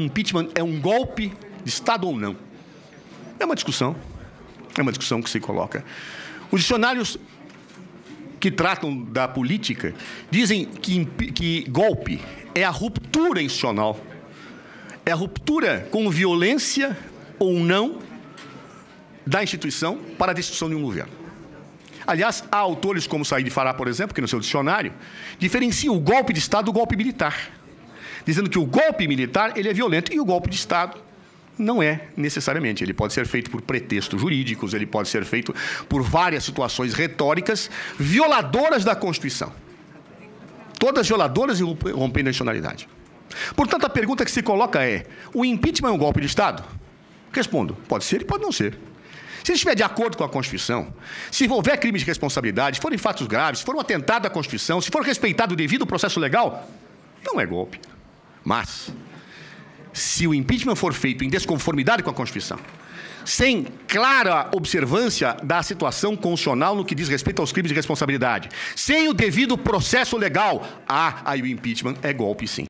impeachment é um golpe de Estado ou não? É uma discussão que se coloca. Os dicionários que tratam da política dizem que golpe é a ruptura institucional, é a ruptura com violência ou não da instituição para a destruição de um governo. Aliás, há autores como Said Farah, por exemplo, que no seu dicionário diferencia o golpe de Estado do golpe militar, dizendo que o golpe militar ele é violento e o golpe de Estado não é necessariamente. Ele pode ser feito por pretextos jurídicos, ele pode ser feito por várias situações retóricas violadoras da Constituição. Todas violadoras e rompendo a institucionalidade. Portanto, a pergunta que se coloca é: o impeachment é um golpe de Estado? Respondo: pode ser e pode não ser. Se ele estiver de acordo com a Constituição, se houver crime de responsabilidade, se forem fatos graves, se for um atentado à Constituição, se for respeitado o devido processo legal, não é golpe. Mas, se o impeachment for feito em desconformidade com a Constituição, sem clara observância da situação constitucional no que diz respeito aos crimes de responsabilidade, sem o devido processo legal, aí o impeachment é golpe, sim.